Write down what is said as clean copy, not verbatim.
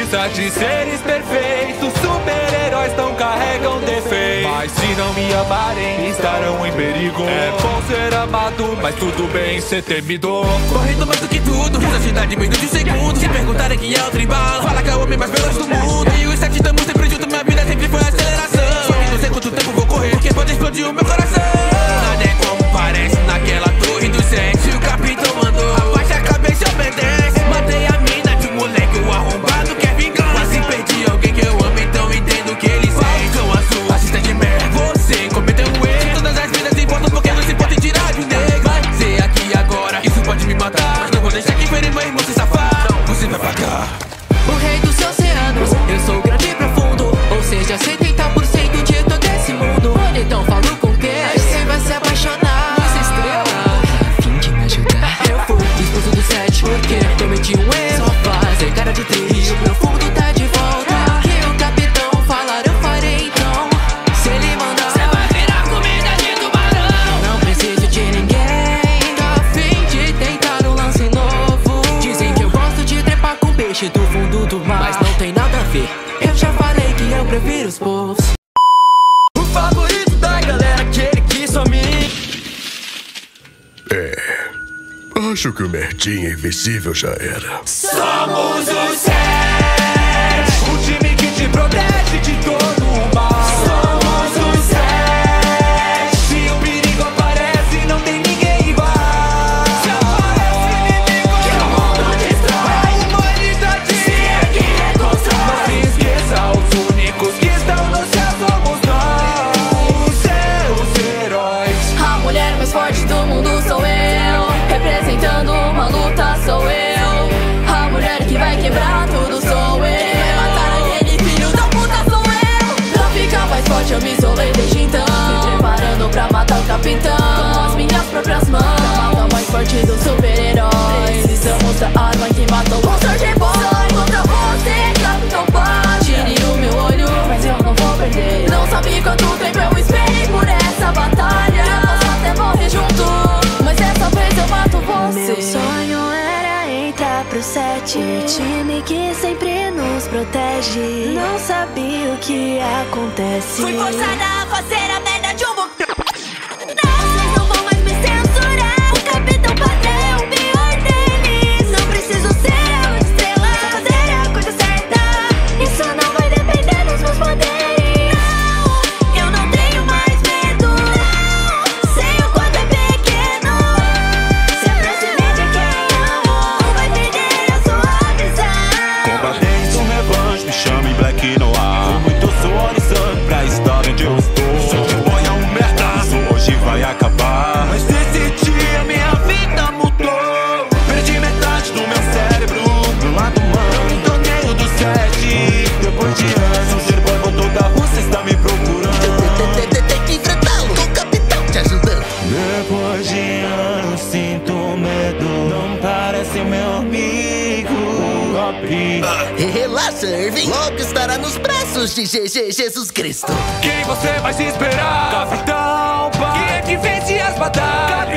presença de seres perfeitos. Super-heróis não carregam defeitos, mas se não me amarem, estarão em perigo. É bom ser amado, mas tudo bem ser temido. Correndo mais do que tudo, fiz a cidade em menos de um segundo. Se perguntarem quem é o tribal, fala que é o homem mais veloz do mundo. E os sete estamos sempre juntos, minha vida sempre foi aceleração. Só que não sei quanto tempo vou correr, porque pode explodir o meu coração. Nada é como parece naquela torre do sexo. O capitão mandou, abaixa a cabeça e obedece. Matei a mina de um moleque, o arrombado quer vingança. Quase perdi alguém que eu amo, então entendo o que ele sente. Cão azul, assistente merda, você cometeu um erro. Todas as vidas importam porque não se pode tirar de um negro. Vai ser aqui agora, isso pode me matar, mas não vou deixar que ferir meu irmão se safar. Não, você vai pagar. O rei dos oceanos, eu sou grande e profundo, ou seja, 70% de todo esse mundo. Então falo com quem? Você vai se apaixonar. Luz estrela, a fim de me ajudar. Eu fui expulso do set porque cometi um erro. Só fazer cara de triste, o profundo tá de volta. Que o capitão falar eu farei então. Se ele mandar, cê vai virar comida de tubarão. Não preciso de ninguém, tá a fim de tentar um lance novo. Dizem que eu gosto de trepar com peixe do fundo do mar, mas não tem nada a ver. Eu já falei que eu prefiro os povos. O favorito da galera, aquele que só me... Acho que o Merdinha Invisível já era. Somos os sete, o time que te protege de todo o mal. Somos os sete, se o perigo aparece, não tem ninguém igual. Se aparece inimigo, que o mundo destrói. A humanidade se ergue e reconstrói. Não se esqueça, os únicos que estão no céu somos nós, os seus heróis. A mulher mais forte do mundo sou eu, representando uma luta sou eu. A mulher que vai quebrar tudo sou eu. Quem vai matar aquele filho da puta sou eu. Pra ficar mais forte eu me isolei desde então, me preparando pra matar o capitão com as minhas próprias mãos. Pra matar o mais forte dos super-heróis, precisamos da arma que matou o Soldier Boy. Contra você, Capitão Paz, tire o meu olho, mas eu não vou perder. Não sabe quanto tempo eu esperei por essa batalha. Eu posso até morrer junto, mas dessa vez eu mato você. Meu sonho era entrar pro set, o time que sempre nos protege. Não sabia o que acontece. Fui forçada a fazer a merda de um Vocês não vão mais me censurar. O Capitão Pátria é o pior deles. Não preciso ser a estrela, só fazer a coisa certa. Isso não vai depender dos meus poderes. Não, eu não tenho mais medo. Não, sei o quanto é pequeno. Se aproxime de quem amo, ou vai perder a sua visão. Combatente, um revanche, me chame Black Noir. Foi muito suor e sangue pra estar onde eu estou. Soldier Boy é um merda, isso hoje vai acabar. Mas nesse dia minha vida mudou. Perdi metade do meu cérebro pro lado humano. Me tornei o do sete. Depois de anos, o Soldier Boy voltou da Rússia, está me procurando. Tem que enfrentá-lo, com o capitão te ajudando. Depois de anos sinto medo, não parece meu amigo. Relaxa, Irving. Logo estará nos braços de GG Jesus Cristo. Quem você vai se esperar? Capitão Pátria. Quem é que vence as batalhas?